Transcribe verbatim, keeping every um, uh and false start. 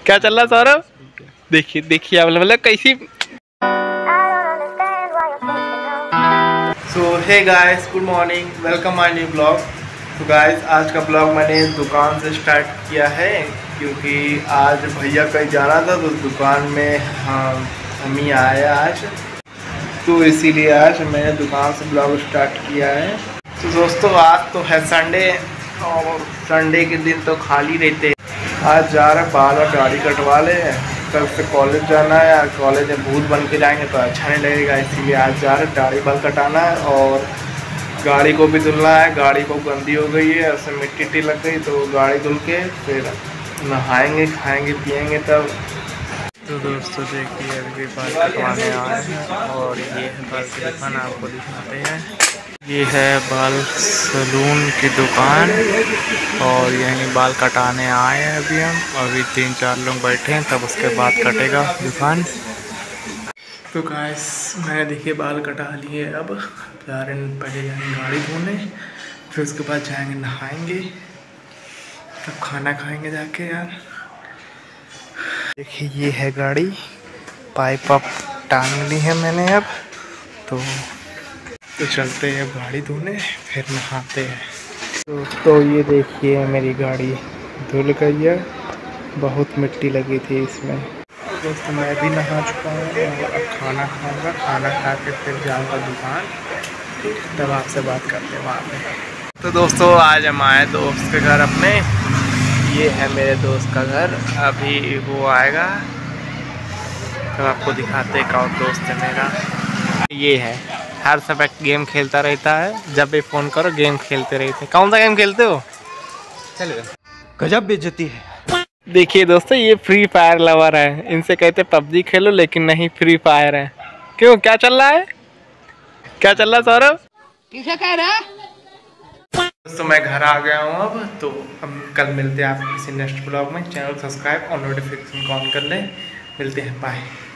क्या चल रहा सौरभ? देखिए देखिए मतलब कैसी। So hey guys, good morning, welcome my new blog. तो गाइस आज का ब्लॉग मैंने दुकान से स्टार्ट किया है क्योंकि आज भैया कहीं जाना था तो दुकान में हाँ हम ही आए आज, तो इसीलिए आज मैंने दुकान से ब्लॉग स्टार्ट किया है। तो दोस्तों आज तो है संडे और संडे के दिन तो खाली रहते। आज जा रहे बाल और दाढ़ी कटवा ले, कल से कॉलेज जाना है यार, कॉलेज में भूत बन के जाएंगे तो अच्छा नहीं लगेगा, इसीलिए आज जा रहे दाढ़ी बाल कटाना है और गाड़ी को भी धुलना है। गाड़ी को गंदी हो गई है, उसमें मिट्टी टी लग गई तो गाड़ी धुल के फिर नहाएंगे खाएंगे पिएंगे तब। तो दोस्तों देखिए अभी बाल कटवाने आए हैं और ये है बाल की दुकान, आपको दिखाते हैं। ये है बाल सलून की दुकान और यहीं बाल कटाने आए हैं अभी हम। अभी तीन चार लोग बैठे हैं तब उसके बाद कटेगा दुकान। तो गाइस मैंने देखिए बाल कटा लिए, अब जा रहे हैं पहले जाएंगे गाड़ी धोने, फिर उसके बाद जाएंगे नहाएंगे तब खाना खाएंगे जाके यार। देखिए ये है गाड़ी, पाइप अप टांग ली है मैंने अब, तो तो चलते हैं गाड़ी धोने फिर नहाते हैं। तो, तो ये देखिए मेरी गाड़ी धुल गई है, बहुत मिट्टी लगी थी इसमें। दोस्तों मैं भी नहा चुका हूँ और अब खाना खाऊंगा, खाना खा के फिर जाऊंगा दुकान, तब आपसे बात करते हैं वहाँ पे। तो दोस्तों आज हम आए दोस्त के घर अपने, ये है मेरे दोस्त का घर, अभी वो आएगा तब आपको दिखाते हैं कौन दोस्त है मेरा। ये है हर समय गेम खेलता रहता है, जब भी फ़ोन करो गेम खेलते रहते। कौन सा गेम खेलते हो? चलो गजब बेइज्जती है। देखिए दोस्तों ये फ्री फायर लवर है, इनसे कहते पबजी खेलो लेकिन नहीं फ्री फायर है। क्यों क्या चल रहा है, क्या चल रहा सौरभ? किसे कह रहा है? दोस्तों मैं घर आ गया हूँ अब, तो हम कल मिलते हैं आपको किसी नेक्स्ट ब्लॉग में। चैनल सब्सक्राइब और नोटिफिकेशन ऑन कर लें। मिलते हैं, बाय।